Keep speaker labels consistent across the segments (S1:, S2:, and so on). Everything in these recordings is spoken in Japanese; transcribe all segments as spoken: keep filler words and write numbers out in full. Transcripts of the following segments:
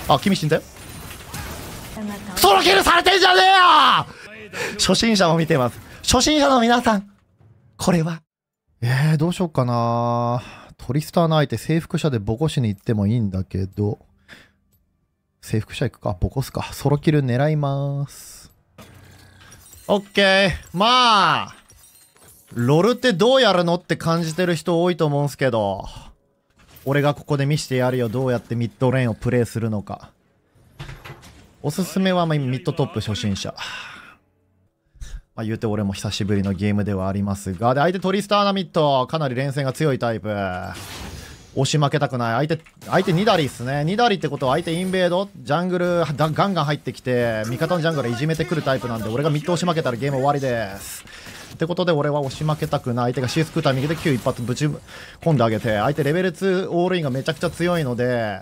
S1: あ、君死んだよ。ソロキルされてんじゃねえよ。初心者も見てます。初心者の皆さん、これはえー、どうしよっかな。トリスターの相手征服者でボコしに行ってもいいんだけど、征服者行くか、ボコすか。ソロキル狙いまーす。オッケー。まあロルってどうやるのって感じてる人多いと思うんすけど、俺がここで見してやるよ。どうやってミッドレーンをプレイするのか。おすすめはミッドトップ初心者。まあ言うて俺も久しぶりのゲームではありますが、で相手トリスターナミッドかなり連戦が強いタイプ。押し負けたくない。相手相手ニダリっすね。ニダリってことは相手インベードジャングルガンガン入ってきて味方のジャングルいじめてくるタイプなんで、俺がミッド押し負けたらゲーム終わりです。ってことで俺は押し負けたくない。相手が シー スクーター右で Q 一発ぶち込んであげて、相手レベルツーオールインがめちゃくちゃ強いので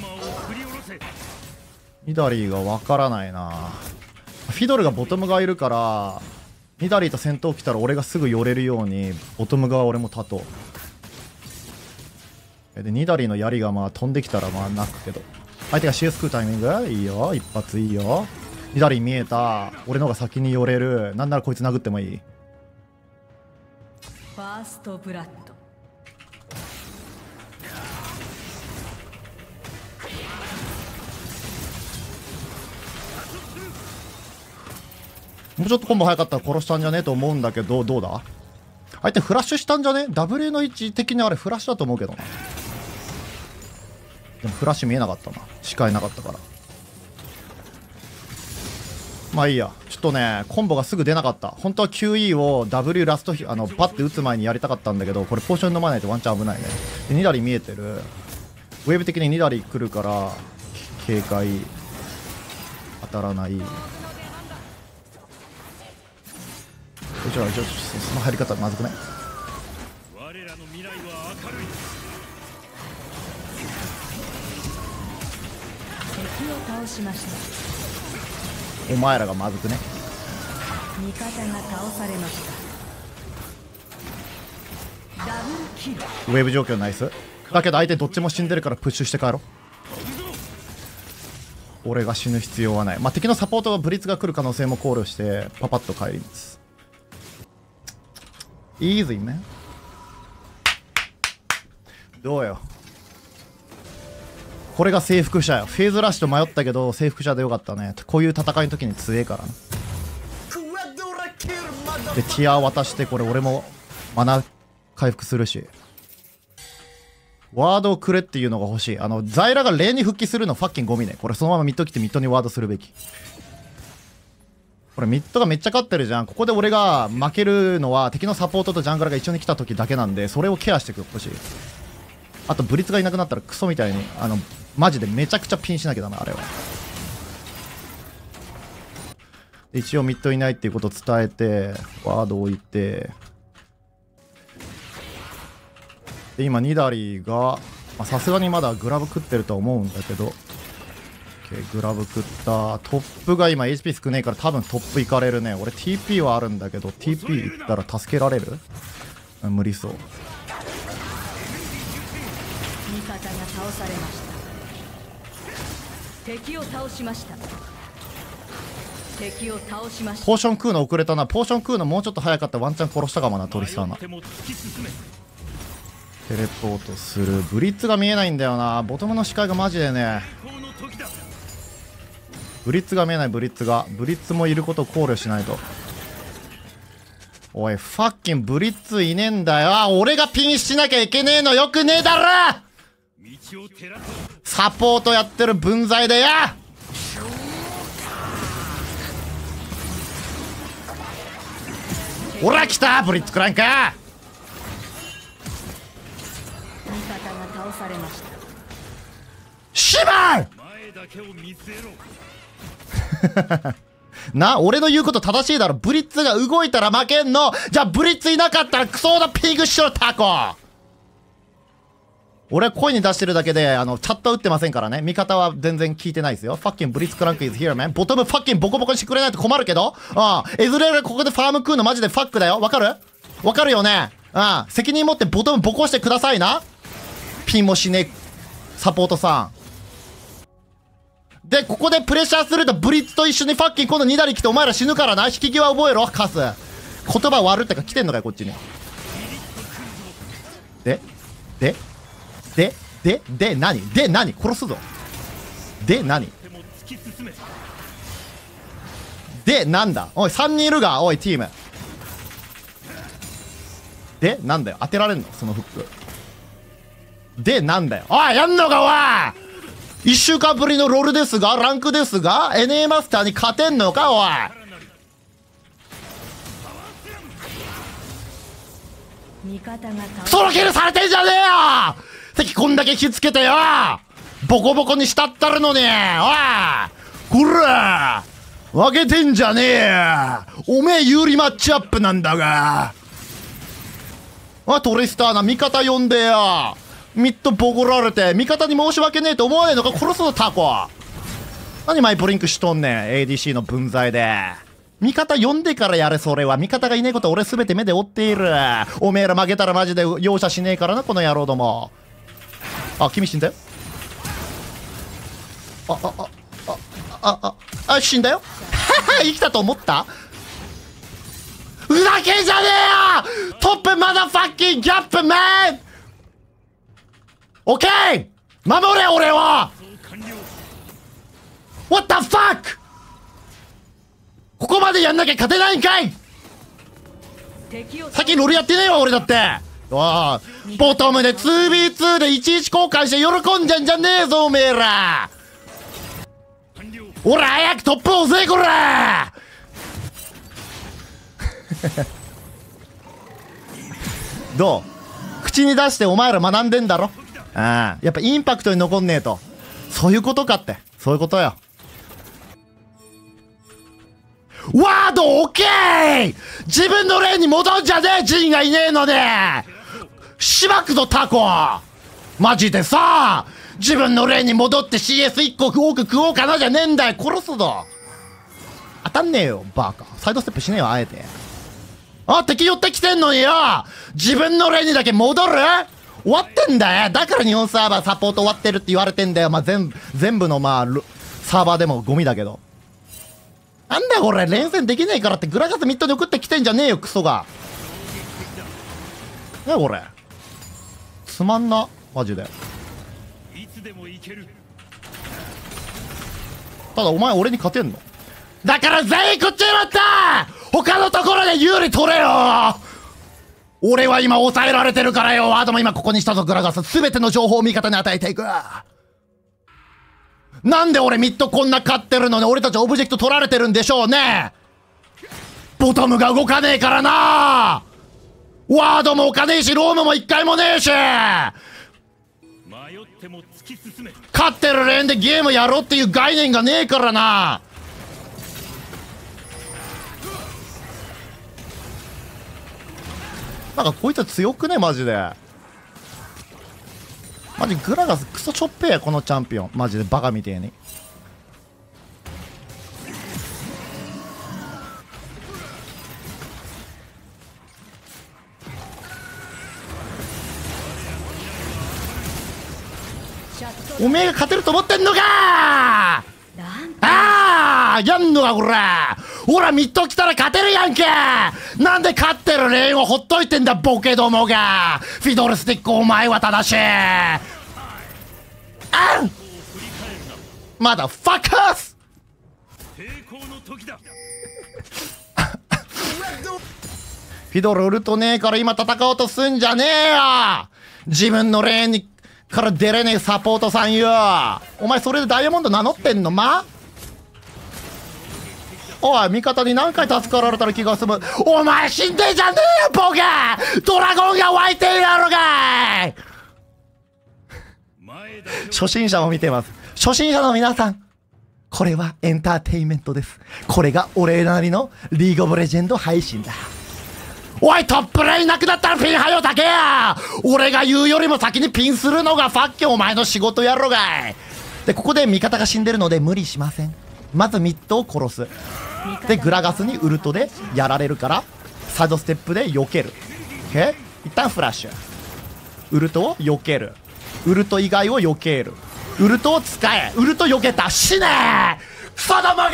S1: ニダリーがわからないな。フィドルがボトム側いるからニダリーと戦闘来たら俺がすぐ寄れるようにボトム側俺も立とう。でニダリーの槍がまあ飛んできたらまあ泣くけど、相手が シー スクータイミングいいよ。一発いいよ。ニダリー見えた。俺の方が先に寄れる。なんならこいつ殴ってもいい。
S2: ファーストブラッド。
S1: もうちょっとコンボ早かったら殺したんじゃねえと思うんだけど、どうだ。相手フラッシュしたんじゃね。 ダブリュー の位置的にあれフラッシュだと思うけどな。でもフラッシュ見えなかったな、視界なかったから。まあいいや。ちょっとねコンボがすぐ出なかった。本当は キューイー を ダブリュー ラストあのバッて打つ前にやりたかったんだけど、これポーション飲まないとワンチャン危ないね。でニダリ見えてる。ウェーブ的にニダリ来るから警戒。当たらない。ちょちょちょその入り方まずくない。
S3: 我らの未来は明るい。
S2: 敵を倒しました。
S1: お前らがまずくね。
S2: 味方が倒されました。ダブルキル。
S1: ウェーブ状況ナイスだけど相手どっちも死んでるからプッシュして帰ろう。俺が死ぬ必要はない。まあ、敵のサポートがブリッツが来る可能性も考慮してパパッと帰ります。イーズイね。どうよ。これが征服者よ。フェーズラッシュと迷ったけど征服者でよかったね。こういう戦いの時に強えからな。でティア渡して、これ俺もマナ回復するし、ワードをくれっていうのが欲しい。あのザイラがレーンに復帰するのファッキンゴミね。これそのままミッド来てミッドにワードするべき。これミッドがめっちゃ勝ってるじゃん。ここで俺が負けるのは敵のサポートとジャングラーが一緒に来た時だけなんで、それをケアしてほしい。あとブリッツがいなくなったらクソみたいにあのマジでめちゃくちゃピンしなきゃダメ。あれは一応ミッドいないっていうことを伝えてワード置いて、で今ニダリーがさすがにまだグラブ食ってるとは思うんだけど、グラブ食った。トップが今 エイチピー 少ねえから多分トップ行かれるね。俺 ティーピー はあるんだけど ティーピー 行ったら助けられる？無理そう。
S2: 味方が倒されました。敵を倒しました。敵を倒しました。
S1: ポーション食うの遅れたな。ポーション食うのもうちょっと早かったらワンチャン殺したかもな。トリスターナテレポートする。ブリッツが見えないんだよな。ボトムの視界がマジでね。ブリッツが見えない。ブリッツがブリッツもいることを考慮しないと。おいファッキンブリッツいねえんだよ。あ、俺がピンしなきゃいけねえのよくねえだろ。サポートやってる分際でや。ほら来たブリッツクランか。
S2: 味方が倒されました。
S1: しまいな、俺の言うこと正しいだろ。ブリッツが動いたら負けんの。じゃあブリッツいなかったらクソだピグしろタコ。俺は声に出してるだけであのチャット打ってませんからね。味方は全然聞いてないですよ。ファッキンブリッツクランク is here man。ボトムファッキンボコボコにしてくれないと困るけど。うん。エズレールここでファーム食うのマジでファックだよ。わかる？わかるよね。うん。責任持ってボトムボコしてくださいな。ピンもしねえサポートさん。 で、ここでプレッシャーするとブリッツと一緒にファッキン今度にだり来てお前ら死ぬからな。引き際覚えろ、カス。言葉悪ってか来てんのかよ、こっちに。ででででで何で何殺すぞ。で何でなんだおい、さんにんいるが、おい、チーム。でなんだよ、当てられんのそのフック。でなんだよ、おい、やんのか、おい。いっしゅうかんぶりのロールですが、ランクですが、エヌエー マスターに勝てんのか、おい。
S2: 味方が倒
S1: ソロキルされてんじゃねえよ。敵こんだけ火つけてよ、ボコボコにしたったるのに、おい、こら負けてんじゃねえよ。おめえ有利マッチアップなんだが。あ、トリスターな、味方呼んでよ。ミッドボコられて味方に申し訳ねえと思わねえのか。殺すぞタコ。何マイブリンクしとんねん、 エーディーシー の分際で。味方呼んでからやれ。それは味方がいねえこと俺全て目で追っている。おめえら負けたらマジで容赦しねえからな、この野郎ども。あ、君死んだよ。あああああああ死んだよ。生きたと思った。ふざけんじゃねえよ。トップまだファッキンギャップメン。オッケー、守れ俺は。 What the fuck。 ここまでやんなきゃ勝てないんかい。先ロールやってねえよ俺だって。わあ、ボトムで ツービーツー でいちいち交換して喜んじゃんじゃねえぞおめえら。おら早くトップを押せこら。どう、口に出してお前ら学んでんだろ。ああ、やっぱインパクトに残んねえと。そういうことかって、そういうことよ。ワードオッケー。自分のレーンに戻んじゃねえ、ジンがいねえので。しばくぞタコ。マジでさ、自分のレーンに戻って シーエスいっ 個多く食おうかなじゃねえんだよ。殺すぞ。当たんねえよバカ。サイドステップしねえよあえて。あ、敵寄ってきてんのによ、自分のレーンにだけ戻る。終わってんだよ。だから日本サーバーサポート終わってるって言われてんだよ。まあ、全部全部のまあサーバーでもゴミだけど。なんだよこれ、連戦できねえからってグラガスミッドに送ってきてんじゃねえよクソが。なにこれ、つまんなマジで。ただお前俺に勝てんのだから全員食っちまった。他のところで有利取れよ。俺は今抑えられてるからよ。ワードも今ここにしたぞ。グラガス全ての情報を味方に与えていく。なんで俺ミッドこんな勝ってるのに俺たちオブジェクト取られてるんでしょうね。ボトムが動かねえからな。ワードも置かねえしロームも一回もねえし。勝ってるレーンでゲームやろうっていう概念がねえからな。なんかこいつ強くねマジで。マジグラガスクソちょっぺやこのチャンピオン。マジでバカみてえに。おめえが勝てると思ってんのか。ああ、やんのかこら。ほらミッド来たら勝てるやんけ。なんで勝ってるレーンをほっといてんだボケどもが。フィドルスティックお前は正しい。あんまだファッカース。フィドルウルトねえから今戦おうとすんじゃねえよ。自分のレーンにから出れねえサポートさんよ。お前それでダイヤモンド名乗ってんのま。おい味方に何回助かられたら気が済む。お前死んでんじゃねえよボケ。ドラゴンが湧いているやろがい。初心者も見てます。初心者の皆さん、これはエンターテインメントです。これが俺なりのリーグオブレジェンド配信だ。おいトップレインなくなったらピンはよだけや。俺が言うよりも先にピンするのがファッキョお前の仕事やろがい。でここで味方が死んでるので無理しません。まずミッドを殺す。でグラガスにウルトでやられるからサイドステップで避ける。OK、一旦フラッシュ。ウルトを避ける。ウルト以外を避ける。 ウルトを使え。ウルト避けた。死ねークソどもがー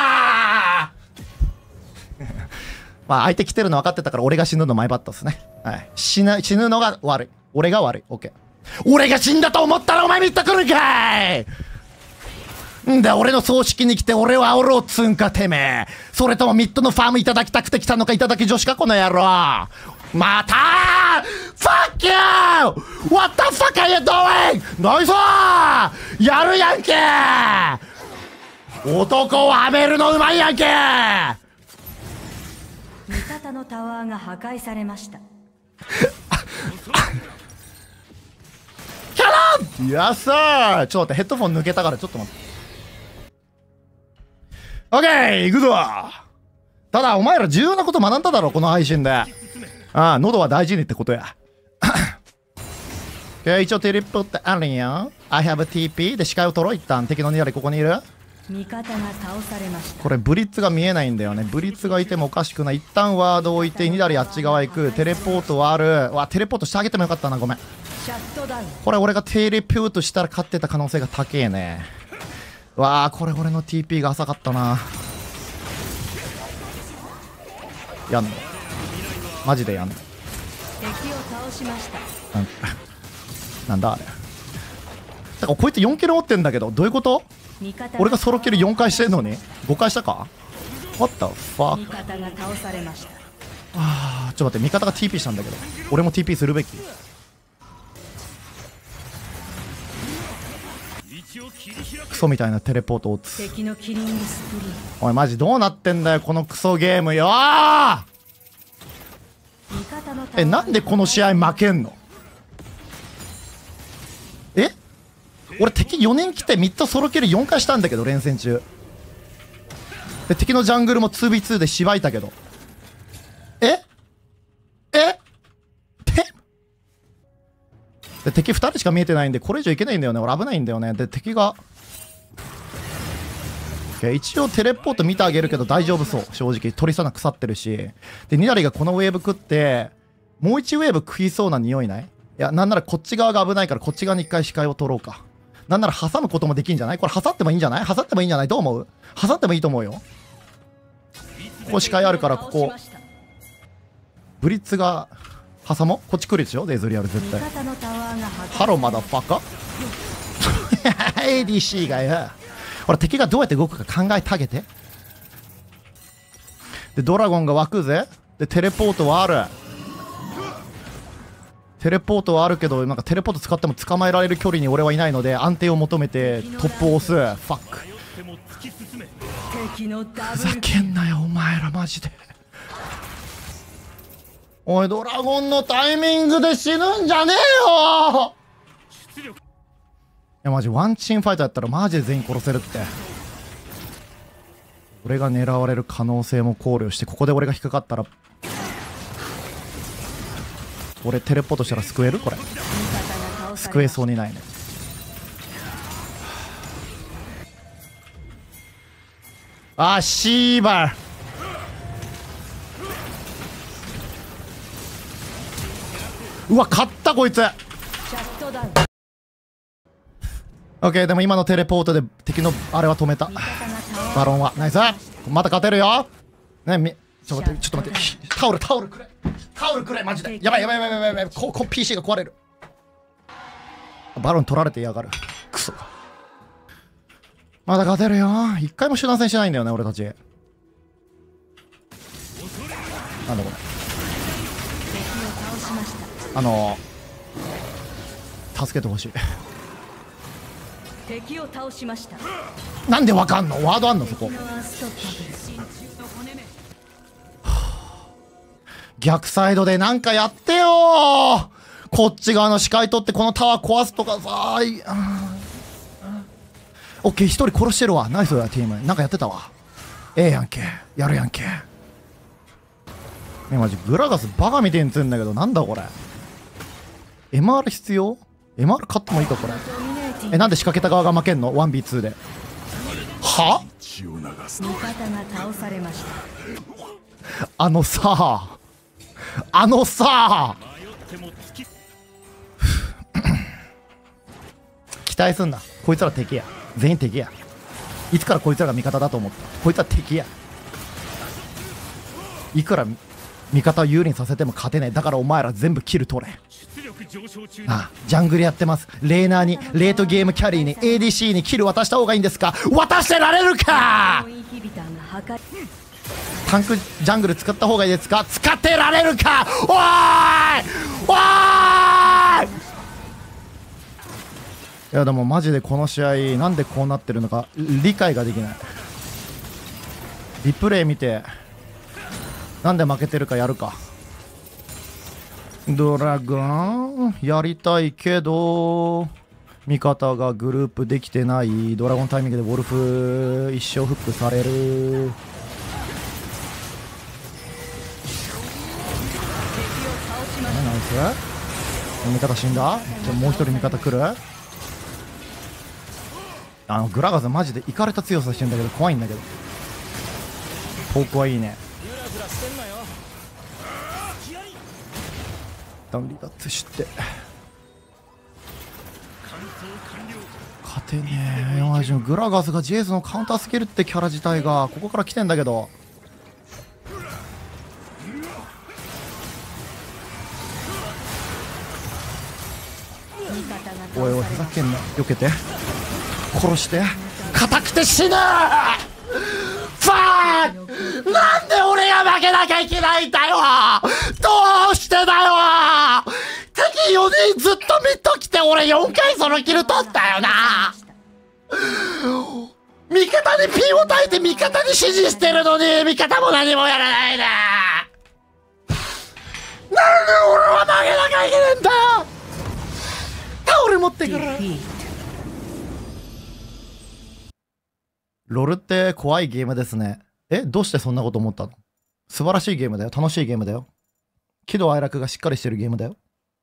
S1: まあ相手来てるの分かってたから俺が死ぬの前バットっすね。はい。死な、死ぬのが悪い。俺が悪い。オッケー。俺が死んだと思ったらお前ミッド来るんかいんだ俺の葬式に来て俺を煽ろうっつんかてめえ。それともミッドのファームいただきたくて来たのかいただき女子かこの野郎。またー !Fuck you!What the fuck are you doing? ナイスーやるやんけー男をはめるのうまいやんけー
S2: 味方のタワーが破壊されました。
S1: キャノンやっさーちょっと待ってヘッドフォン抜けたからちょっと待って。オッケー行くぞ。ただお前ら重要なこと学んだだろこの配信で。ああ喉は大事にってことや。okay, 一応テレポってあるんや。I have a ティーピー で視界を取ろう一旦。敵のニラリここにいる。
S2: 味方が倒されました。
S1: これブリッツが見えないんだよね。ブリッツがいてもおかしくない。一旦ワードを置いてニラリあっち側行く。テレポートはある。わテレポートしてあげてもよかったな。ごめん。
S2: シャットダウン。
S1: これ俺がテレポートしたら勝ってた可能性が高えね。わあこれ俺の ティーピー が浅かったな。やんのマジでやんの。
S2: 敵を倒しました。
S1: なんなんだあれ。だからこいつよんキル持ってんだけどどういうこと。俺がソロキルよんかいしてんのにごかいしたか。 What the fuck。
S2: 味方が倒されました。
S1: あーちょっと待って味方が ティーピー したんだけど俺も ティーピー するべき。クソみたいなテレポートを打つ。
S2: 敵のキリングスプリー。
S1: おいマジどうなってんだよこのクソゲームよー。えなんでこの試合負けんの。え俺敵よにん来てミッドソロキルよんかいしたんだけど連戦中で敵のジャングルも ツービーツー でしばいたけどええてで敵ふたりしか見えてないんでこれ以上いけないんだよね。俺危ないんだよね。で敵が一応テレポート見てあげるけど大丈夫そう。正直鳥さな腐ってるしでニナリがこのウェーブ食ってもういちウェーブ食いそうな匂いない。いやなんならこっち側が危ないからこっち側に一回視界を取ろうか。なんなら挟むこともできんじゃない。これ挟ってもいいんじゃない挟ってもいいんじゃない。どう思う。挟ってもいいと思うよ。ここ視界あるからここブリッツが挟もう。こっち来るでしょデズリアル絶対。ハローマダファカエーディーシー がよほら敵がどうやって動くか考えてあげて。でドラゴンが湧くぜ。でテレポートはある。テレポートはあるけどなんかテレポート使っても捕まえられる距離に俺はいないので安定を求めてトップを押す。ファックふざけんなよお前らマジで。おいドラゴンのタイミングで死ぬんじゃねえよ。いやマジワンチームファイトやったらマジで全員殺せるって。俺が狙われる可能性も考慮してここで俺が引っかかったら俺テレポートしたら救える。これ救えそうにないね。あーシーバーうわ勝ったこいつ。オッケーでも今のテレポートで敵のあれは止めた。バロンはナイス。また勝てるよね。みちょっと待ってちょっと待ってタオルタオルくれタオルくれマジで。やばいやばいやばいやばいやばい。ここ ピーシー が壊れる。バロン取られてやがるクソ。まだ勝てるよ。一回も集団戦しないんだよね俺たち。なんだこれ。あの助けてほしい。
S2: 敵を倒しました。
S1: なんでわかんの。ワードあんのそこ。逆サイドでなんかやってよー。こっち側の視界取ってこのタワー壊すとかさー。オッケー一人殺してるわ。ナイスだチーム。なんかやってたわ。ええやんけやるやんけ。ねマジグラガスバカみてえにつんだけどなんだこれ。 エムアール 必要。 エムアール 買ってもいいかこれ。えなんで仕掛けた側が負けんの ワンビーツー で。は
S2: 味方が倒されました。
S1: あのさあのさき期待すんな。こいつら敵や。全員敵や。いつからこいつらが味方だと思った。こいつら敵や。いくら味方を有利にさせても勝てねえ。だからお前ら全部キル取れ。ああ、ジャングルやってます。レーナーに、レートゲームキャリーに、エーディーシー にキル渡した方がいいんですか？渡してられるか！タンクジャングル使った方がいいですか？使ってられるか！おーいおーいいやでもマジでこの試合なんでこうなってるのか理解ができない。リプレイ見てなんで負けてるかやるか。ドラゴンやりたいけど味方がグループできてない。ドラゴンタイミングでウォルフ一生フックされる。ナイス。味方死んだ。じゃあもう一人味方来る。あのグラガスマジでイカれた強さしてんだけど怖いんだけど。ポークはいいね。一旦離脱して勝てねえ。マジのグラガスがジェイズのカウンタースキルってキャラ自体がここから来てんだけど。おいおいふざけんな。避けて殺して硬くて死ぬ。ファーなんで俺が負けなきゃいけないんだよ。どうしてだよ。敵よにんずっと見ときて俺よんかいソロキル取ったよな。味方にピンを焚いて味方に指示してるのに味方も何もやらないね。なんで俺は負けなきゃいけないんだよ。タオル持ってくる。ロールって怖いゲームですね。え、どうしてそんなこと思ったの？素晴らしいゲームだよ。楽しいゲームだよ。喜怒哀楽がしっかりしてるゲームだよ。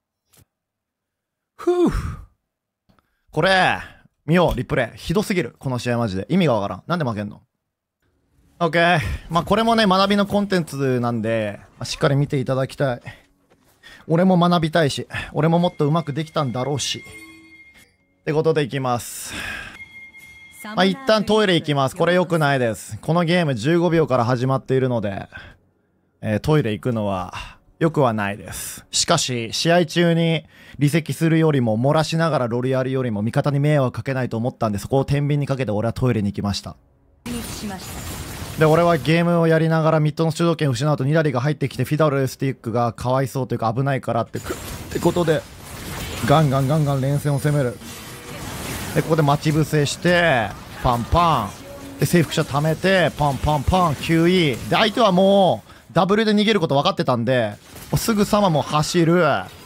S1: ふぅ。これ、見よう、リプレイ。ひどすぎる。この試合マジで。意味がわからん。なんで負けんの？ OK。まあこれもね、学びのコンテンツなんで、まあ、しっかり見ていただきたい。俺も学びたいし、俺ももっとうまくできたんだろうし。ってことでいきます。まあ、一旦トイレ行きます。これ良くないです。このゲームじゅうごびょうから始まっているので、えー、トイレ行くのは良くはないです。しかし、試合中に離席するよりも、漏らしながらロリやるよりも味方に迷惑かけないと思ったんで、そこを天秤にかけて俺はトイレに行きました。で、俺はゲームをやりながらミッドの主導権を失うとニラリが入ってきてフィダルスティックがかわいそうというか危ないからってってことで、ガンガンガンガン連戦を攻める。でここで待ち伏せしてパンパンで征服者貯めてパンパンパン キューイー で相手はもうダブルで逃げること分かってたんで、もうすぐさまもう走る。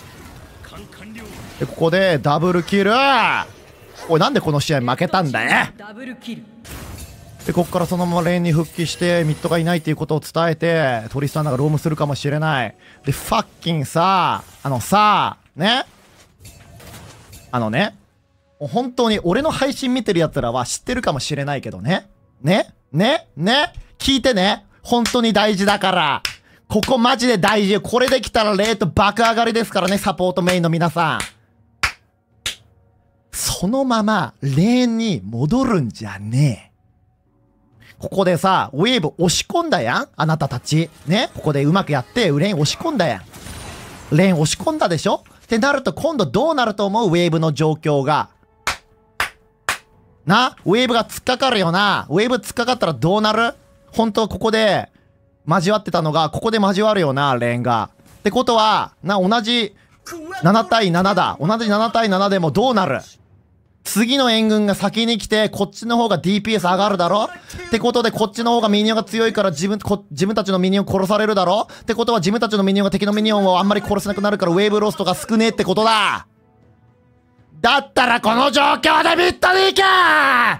S1: でここでダブルキル。おいなんでこの試合負けたんだよ。でここからそのままレーンに復帰してミッドがいないっていうことを伝えてトリスタンナがロームするかもしれない。でファッキンさあのさねあのね本当に俺の配信見てる奴らは知ってるかもしれないけどね。ねねね聞いてね。本当に大事だから。ここマジで大事。これできたらレート爆上がりですからね、サポートメインの皆さん。そのままレーンに戻るんじゃねえ。ここでさ、ウェーブ押し込んだやんあなたたち。ねここでうまくやって、レーン押し込んだやん。レーン押し込んだでしょってなると今度どうなると思うウェーブの状況が。なウェーブが突っかかるよな。ウェーブ突っかかったらどうなる？本当はここで交わってたのが、ここで交わるよな、レーンが。ってことは、な、同じななたいななだ。同じななたいななでもどうなる？次の援軍が先に来て、こっちの方が ディーピーエス 上がるだろってことで、こっちの方がミニオンが強いから自分、こ自分たちのミニオン殺されるだろってことは自分たちのミニオンが敵のミニオンをあんまり殺せなくなるからウェーブロストが少ねえってことだ。だったらこの状況でミッドに行けー！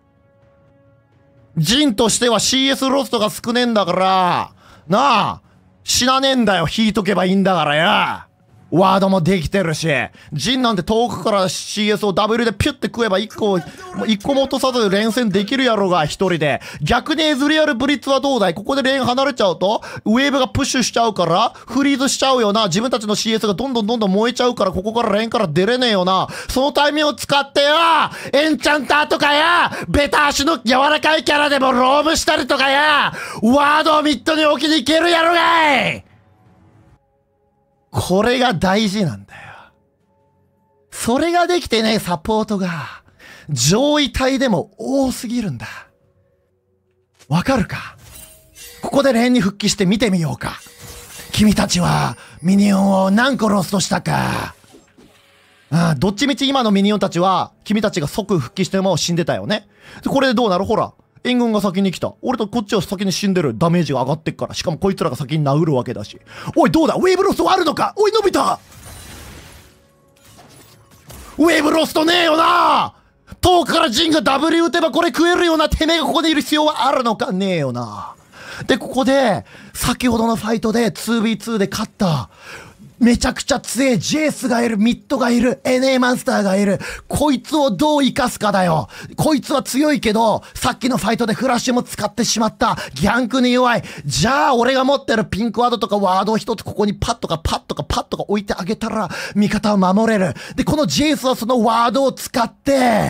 S1: ジンとしては シーエス ロストが少ねえんだから、なあ、死なねえんだよ、引いとけばいいんだからよ。 ワードもできてるし、ジンなんて遠くから シーエス を ダブリュー でピュッて食えばいっこ、いっこも落とさず連戦できるやろが、一人で。逆にエズリアルブリッツはどうだい？ここでレーン離れちゃうと、ウェーブがプッシュしちゃうから、フリーズしちゃうよな。自分たちの シーエス がどんどんどんどん燃えちゃうから、ここからレーンから出れねえよな。そのタイミングを使ってよ、エンチャンターとかや、ベタ足の柔らかいキャラでもロームしたりとかや、ワードをミッドに置きに行けるやろがい！これが大事なんだよ。それができてね、サポートが、上位帯でも多すぎるんだ。わかるか？ここでレーンに復帰して見てみようか。君たちは、ミニオンを何個ロストしたか。ああ、どっちみち今のミニオンたちは、君たちが即復帰しても死んでたよね。これでどうなる？ほら。援軍が先に来た。俺とこっちは先に死んでる。ダメージが上がってっから。しかもこいつらが先に殴るわけだし。おい、どうだ？ウェーブロストはあるのか？おい、伸びた！ウェーブロストねえよな！遠くからジンが ダブリュー 打てばこれ食えるよな。てめえがここにいる必要はあるのか？ねえよな。で、ここで、先ほどのファイトで ツーブイツー で勝った。めちゃくちゃ強いジェイスがいる、ミッドがいる、エヌエー マンスターがいる。こいつをどう生かすかだよ。こいつは強いけど、さっきのファイトでフラッシュも使ってしまった。ギャンクに弱い。じゃあ、俺が持ってるピンクワードとかワードを一つここにパッとかパッとかパッとか置いてあげたら、味方を守れる。で、このジェイスはそのワードを使って、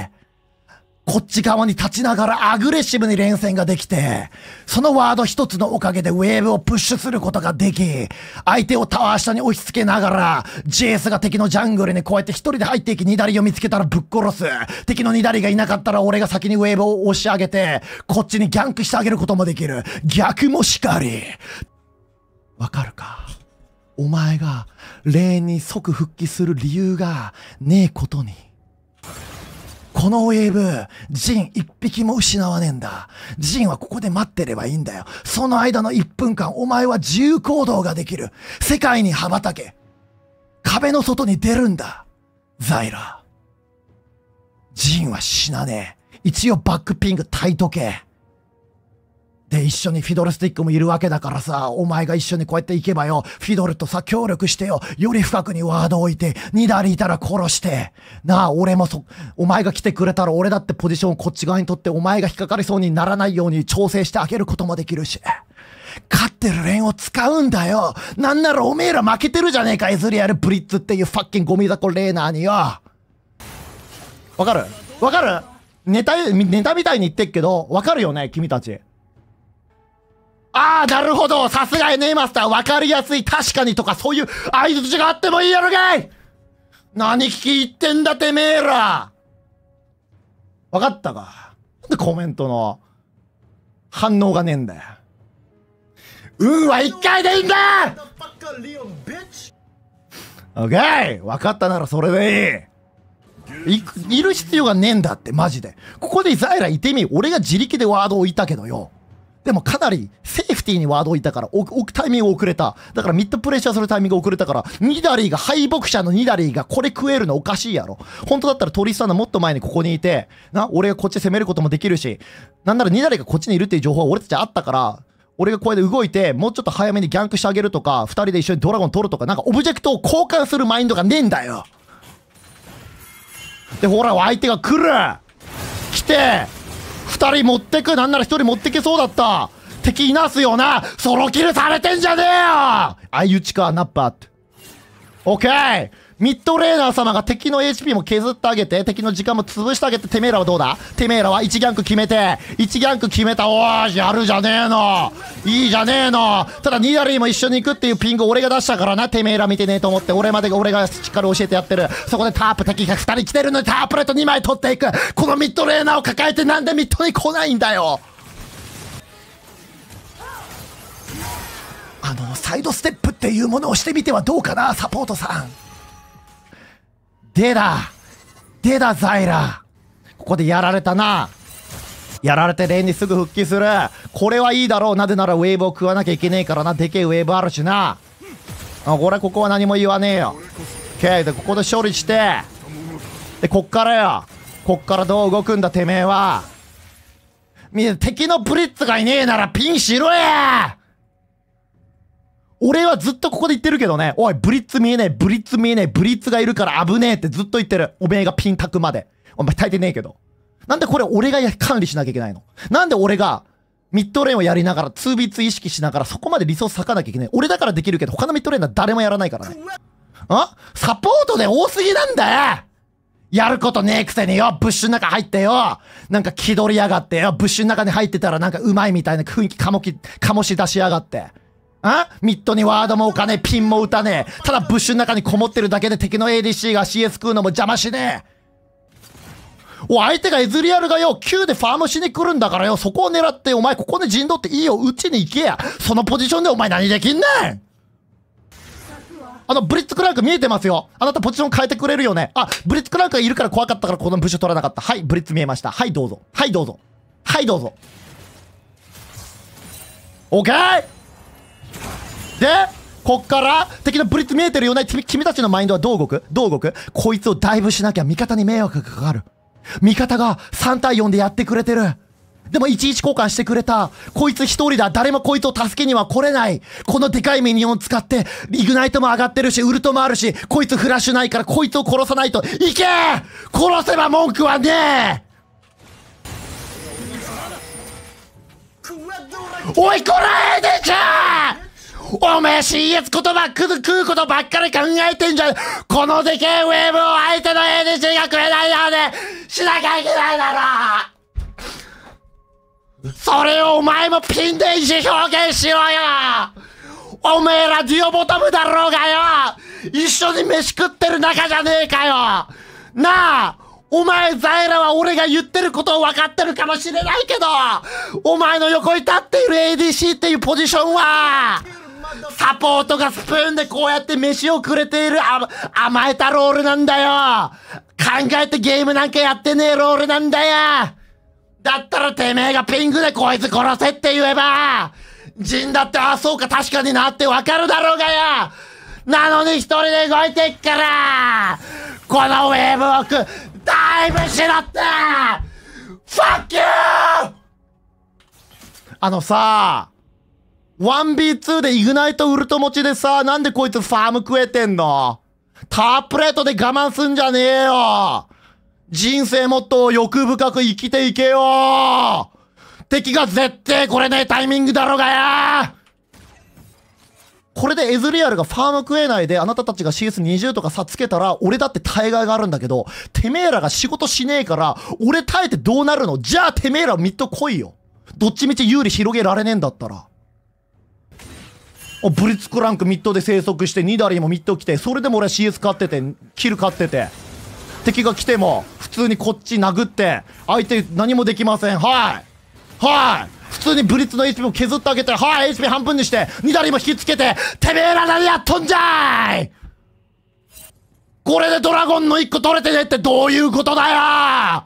S1: こっち側に立ちながらアグレッシブに連戦ができて、そのワード一つのおかげでウェーブをプッシュすることができ、相手をタワー下に押し付けながら、ジェイスが敵のジャングルにこうやって一人で入っていき、ニダリを見つけたらぶっ殺す。敵のニダリがいなかったら俺が先にウェーブを押し上げて、こっちにギャンクしてあげることもできる。逆もしかり。わかるか？お前がレーンに即復帰する理由がねえことに。このウェーブ、ジン一匹も失わねえんだ。ジンはここで待ってればいいんだよ。その間のいっぷんかん、お前は自由行動ができる。世界に羽ばたけ。壁の外に出るんだ。ザイラ。ジンは死なねえ。一応バックピング耐えとけ。で、一緒にフィドルスティックもいるわけだからさ、お前が一緒にこうやって行けばよ、フィドルとさ、協力してよ、より深くにワード置いて、ニダリいたら殺して、なあ、俺もそ、お前が来てくれたら俺だってポジションをこっち側に取って、お前が引っかかりそうにならないように調整してあげることもできるし、勝ってるレーンを使うんだよ。なんならおめえら負けてるじゃねえか、エズリアル・ブリッツっていうファッキンゴミだこレーナーによ。わかる？わかる？ネタ、ネタみたいに言ってっけど、わかるよね、君たち。ああ、なるほど。さすが エヌエー マスター。わかりやすい。確かにとか、そういう相づちがあってもいいやろがい！何聞き言ってんだてめえら！わかったか？なんでコメントの反応がねえんだよ。運は一回でいいんだ！オッケー！わかったならそれでいい。い、いる必要がねえんだって、マジで。ここでザイラいてみ、俺が自力でワードを置いたけどよ。でもかなりセーフティーにワードを置いたから置くタイミング遅れた。だからミッドプレッシャーするタイミング遅れたから、ニダリーが、敗北者のニダリーがこれ食えるのおかしいやろ。本当だったらトリスタンのもっと前にここにいて、な、俺がこっち攻めることもできるし、なんならニダリーがこっちにいるっていう情報は俺たちあったから、俺がこうやって動いて、もうちょっと早めにギャンクしてあげるとか、二人で一緒にドラゴン取るとか、なんかオブジェクトを交換するマインドがねえんだよ。で、ほら、相手が来る！来て二人持ってく、なんなら一人持ってけそうだった。敵いなすよな。ソロキルされてんじゃねえよ。相打ちか、ナッパって。オッケー。ミッドレーナー様が敵の エイチピー も削ってあげて、敵の時間も潰してあげて、てめえらはどうだ？てめえらはいちギャンク決めて、いちギャンク決めた。おー、やるじゃねえの。いいじゃねえの。ただ、ニダリーも一緒に行くっていうピング俺が出したからな。てめえら見てねえと思って、俺までが俺がしっかり教えてやってる。そこでタープ敵がふたり来てるのにタープレートにまい取っていく。このミッドレーナーを抱えてなんでミッドに来ないんだよ。あの、サイドステップっていうものをしてみてはどうかな、サポートさん。でだでだザイラ。ここでやられたな。やられてレーンにすぐ復帰する。これはいいだろう。なぜならウェーブを食わなきゃいけねえからな。でけえウェーブあるしな。あ、これここは何も言わねえよ。OK。で、ここで処理して。で、こっからよ。こっからどう動くんだてめえは。み、敵のブリッツがいねえならピンしろや。 俺はずっとここで言ってるけどね、おい、ブリッツ見えねえ、ブリッツ見えねえ、ブリッツがいるから危ねえってずっと言ってる。おめえがピンタクまで。お前耐えてねえけど。なんでこれ俺が管理しなきゃいけないの？なんで俺がミッドレーンをやりながら ツービーツー 意識しながらそこまでリソース割かなきゃいけない。俺だからできるけど他のミッドレーンは誰もやらないからね。あ？サポートで多すぎなんだよ！やることねえくせによ、ブッシュの中入ってよ、なんか気取りやがってよ、ブッシュの中に入ってたらなんかうまいみたいな雰囲気かもき、醸し出しやがって。あ？ミッドにワードも置かねえ、ピンも打たねえ。ただブッシュの中にこもってるだけで敵の エーディーシー が シーエス 食うのも邪魔しねえ。お、相手がエズリアルがよ、Q でファームしに来るんだからよ、そこを狙って、お前ここで陣取っていいよ、打ちに行けや。そのポジションでお前何できんねん。あの、ブリッツクランク見えてますよ。あなたポジション変えてくれるよね。あ、ブリッツクランクがいるから怖かったからこのブッシュ取らなかった。はい、ブリッツ見えました。はい、どうぞ。はい、どうぞ。はい、どうぞ。オッケーで、こっから、敵のブリッツ見えてるよね。君たちのマインドはどう動く？どう動く？こいつをダイブしなきゃ味方に迷惑がかかる。味方がさん対よんでやってくれてる。でもいちいち交換してくれた。こいつ一人だ。誰もこいつを助けには来れない。このでかいミニオン使って、イグナイトも上がってるし、ウルトもあるし、こいつフラッシュないからこいつを殺さないと。いけ！殺せば文句はねえ！おいこらえでちゃー！おめえ シーエス 言葉食う食うことばっかり考えてんじゃん。このでけえウェーブを相手の エーディーシー が食えないようにしなきゃいけないだろ。それをお前もピンで意思表現しろよ。おめえらデュオボトムだろうがよ。一緒に飯食ってる仲じゃねえかよ。なあ、お前ザエラは俺が言ってることを分かってるかもしれないけど、お前の横に立っている エーディーシー っていうポジションはサポートがスプーンでこうやって飯をくれている甘えたロールなんだよ。考えてゲームなんかやってねえロールなんだよ。だったらてめえがピングでこいつ殺せって言えば、ジンだって、ああそうか確かになってわかるだろうがよ。なのに一人で動いてっから、このウェーブをく、ダイブしろって！ファッキュー！あのさ、ワンビーツー でイグナイトウルト持ちでさ、なんでこいつファーム食えてんの？タープレートで我慢すんじゃねえよ。人生もっと欲深く生きていけよ。敵が絶対これねえタイミングだろうがや。これでエズリアルがファーム食えないであなたたちが シーエスにじゅう とか差つけたら俺だって耐えがいがあるんだけど、てめえらが仕事しねえから俺耐えてどうなるの？じゃあてめえらミッド来いよ。どっちみち有利広げられねえんだったら。お、ブリッツクランクミッドで生息してニダリーもミッド来て、それでも俺は シーエス 勝っててキル勝ってて、敵が来ても普通にこっち殴って相手何もできません。はいはい、普通にブリッツの エイチピー も削ってあげて、はい エイチピー 半分にしてニダリーも引きつけて、てめえら何やっとんじゃい。これでドラゴンのいっこ取れてねってどういうことだよ。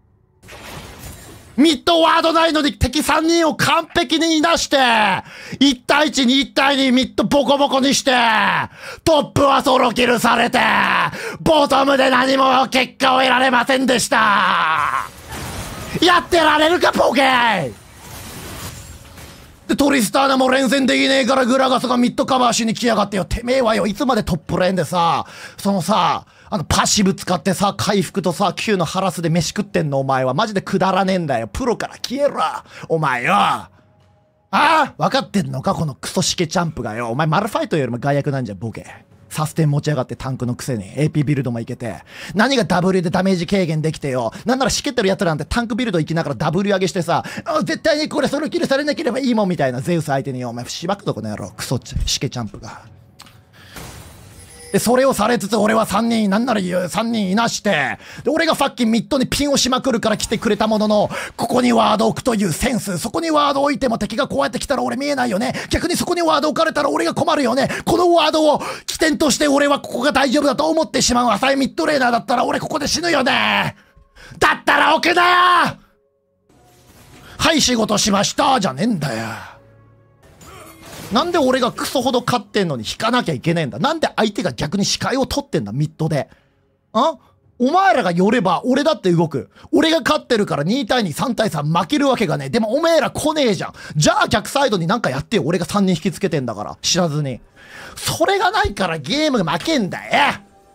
S1: ミッドワードないのに敵さんにんを完璧にいなして、いち対いちにいち対にミッドボコボコにして、トップはソロキルされて、ボトムで何も結果を得られませんでした。やってられるかボケー。でトリスターナも連戦できねえからグラガスがミッドカバーしに来やがってよ。てめえはよ、いつまでトップレーンでさ、そのさ、あのパッシブ使ってさ、回復とさ Q のハラスで飯食ってんの。お前はマジでくだらねえんだよ。プロから消えろお前よ。ああ分かってんのかこのクソシケチャンプがよ。お前マルファイトよりも害悪なんじゃボケ。サステン持ち上がってタンクのくせに エーピー ビルドもいけて、何が ダブリュー でダメージ軽減できてよ。なんならしけってる奴らなんてタンクビルド行きながら ダブリュー 上げしてさ、あ絶対にこれソロキルされなければいいもんみたいなゼウス相手によ。お前しばくぞこの野郎、クソシケチャンプが。で、それをされつつ俺はさんにん、なんならさんにんいなして、で、俺がファッキンミッドにピンをしまくるから来てくれたものの、ここにワード置くというセンス、そこにワード置いても敵がこうやって来たら俺見えないよね。逆にそこにワード置かれたら俺が困るよね。このワードを起点として俺はここが大丈夫だと思ってしまう浅いミッドレーナーだったら俺ここで死ぬよね。だったら置くなよ。はい仕事しましたじゃねえんだよ。なんで俺がクソほど勝ってんのに引かなきゃいけねえんだ。なんで相手が逆に視界を取ってんだミッドで。あお前らが寄れば俺だって動く。俺が勝ってるからに対に、さん対さん負けるわけがねえ。でもお前ら来ねえじゃん。じゃあ逆サイドになんかやってよ。俺がさんにん引きつけてんだから。知らずに。それがないからゲーム負けんだよ。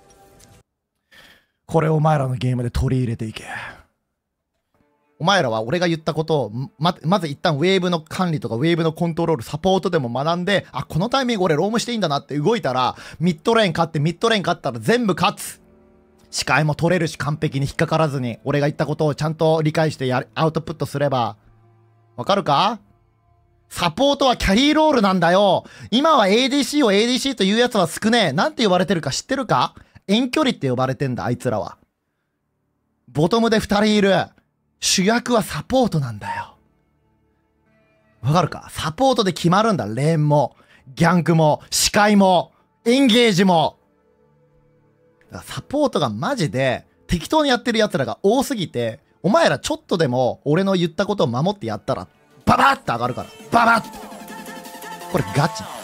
S1: これお前らのゲームで取り入れていけ。お前らは俺が言ったことをま、まず一旦ウェーブの管理とかウェーブのコントロール、サポートでも学んで、あ、このタイミング俺ロームしていいんだなって動いたら、ミッドレーン勝ってミッドレーン勝ったら全部勝つ。視界も取れるし完璧に引っかからずに、俺が言ったことをちゃんと理解してやアウトプットすれば。わかるか？サポートはキャリーロールなんだよ。今は エーディーシー を エーディーシー というやつは少ねえ。なんて呼ばれてるか知ってるか？遠距離って呼ばれてんだ、あいつらは。ボトムでふたりいる。主役はサポートなんだよ。わかるか？サポートで決まるんだ。レーンも、ギャンクも、視界も、エンゲージも。サポートがマジで適当にやってる奴らが多すぎて、お前らちょっとでも俺の言ったことを守ってやったら、ババッて上がるから。ババッて。これガチ。